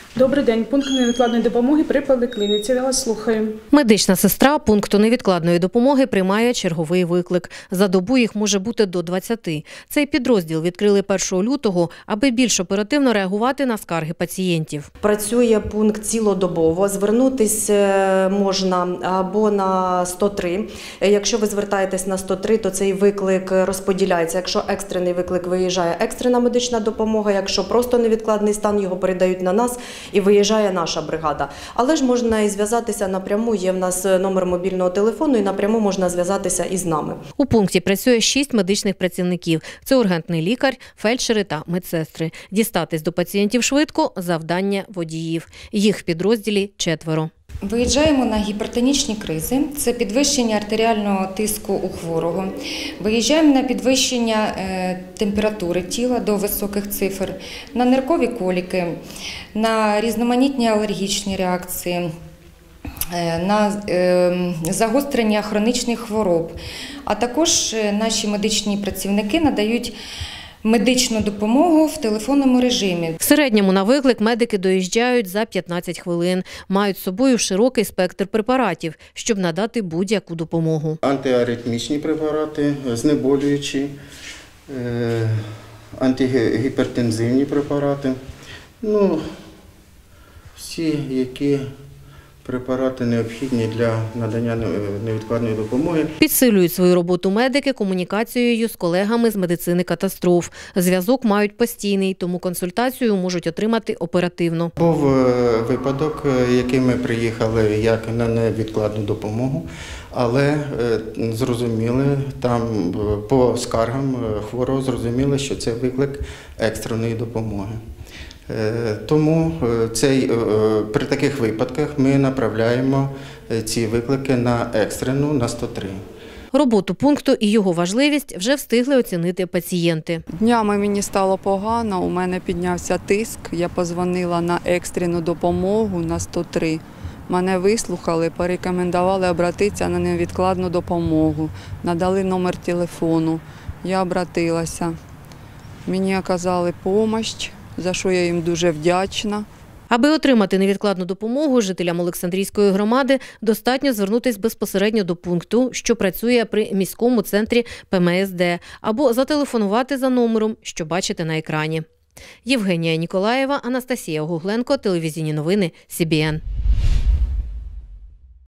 Добрий день. Пункт невідкладної допомоги при поліклініці. Я вас слухаю. Медична сестра пункту невідкладної допомоги приймає черговий виклик. За добу їх може бути до 20. Цей підрозділ відкрили 1 лютого, аби більш оперативно реагувати на скарги пацієнтів. Працює пункт цілодобово. Звернутися можна або на 103. Якщо ви звертаєтесь на 103, то цей виклик розподіляється. Якщо екстрений виклик, виїжджає екстрена медична допомога. Якщо просто невідкладний стан, його передають на нас і виїжджає наша бригада. Але ж можна і зв'язатися напряму, є в нас номер мобільного телефону, і напряму можна зв'язатися із нами. У пункті працює 6 медичних працівників. Це ургентний лікар, фельдшери та медсестри. Дістатись до пацієнтів швидко – завдання водіїв. Їх в підрозділі 4. Виїжджаємо на гіпертонічні кризи, це підвищення артеріального тиску у хворого. Виїжджаємо на підвищення температури тіла до високих цифр, на ниркові коліки, на різноманітні алергічні реакції, на загострення хронічних хвороб. А також наші медичні працівники надають медичну допомогу в телефонному режимі. В середньому на виклик медики доїжджають за 15 хвилин. Мають з собою широкий спектр препаратів, щоб надати будь-яку допомогу. Антиаритмічні препарати, знеболюючі, антигіпертензивні препарати. Всі, які препарати необхідні для надання невідкладної допомоги. Підсилюють свою роботу медики комунікацією з колегами з медицини катастроф. Зв'язок мають постійний, тому консультацію можуть отримати оперативно. Був випадок, який ми приїхали як на невідкладну допомогу, але зрозуміли, там по скаргам хворого зрозуміли, що це виклик екстреної допомоги. Тому при таких випадках ми направляємо ці виклики на екстрену, на 103. Роботу пункту і його важливість вже встигли оцінити пацієнти. Днями мені стало погано, у мене піднявся тиск, я подзвонила на екстрену допомогу на 103. Мене вислухали, порекомендували обратитися на невідкладну допомогу, надали номер телефону, я обратилася. Мені оказали допомогу, за що я їм дуже вдячна. Аби отримати невідкладну допомогу жителям Олександрійської громади, достатньо звернутися безпосередньо до пункту, що працює при міському центрі ПМСД, або зателефонувати за номером, що бачите на екрані. Євгенія Ніколаєва, Анастасія Гугленко, телевізійні новини СІБІН.